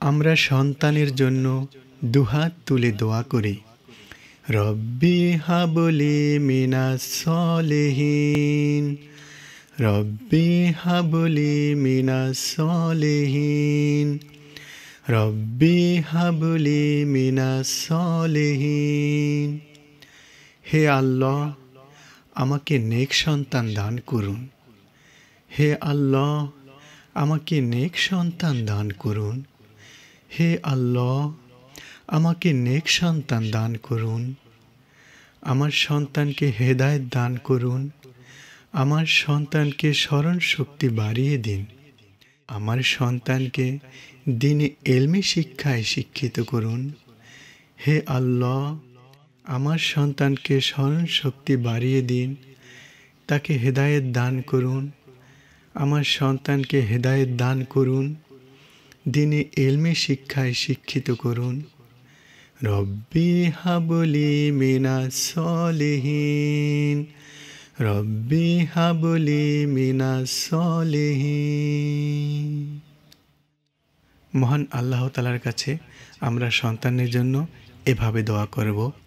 আমরা সন্তানের জন্য দুহাত তুলে দোয়া করি, রব্বি হাবলি মিনাস সলিহিন, রব্বি হাবলি মিনাস সলিহিন, রব্বি হাবলি মিনাস সলিহিন। হে আল্লাহ, আমাকে নেক সন্তান দান করুন। হে আল্লাহ, আমাকে নেক সন্তান দান করুন। হে আল্লাহ, আমাকে নেক সন্তান দান করুন। আমার সন্তানকে হেদায়েত দান করুন। আমার সন্তানকে স্মরণ শক্তি বাড়িয়ে দিন। আমার সন্তানকে দ্বীনি ইলমি শিক্ষায় শিক্ষিত করুন। হে আল্লাহ, আমার সন্তানকে স্মরণ শক্তি বাড়িয়ে দিন, তাকে হেদায়েত দান করুন। আমার সন্তানকে হেদায়েত দান করুন, দ্বীনি ইলমি শিক্ষায় শিক্ষিত করুন। রব্বি হাবলি মিনাস সলিহিন, রব্বি হাবলি মিনাস সলিহিন। মহান আল্লাহ তাআলার কাছে আমরা সন্তানের জন্য এভাবে দোয়া করব।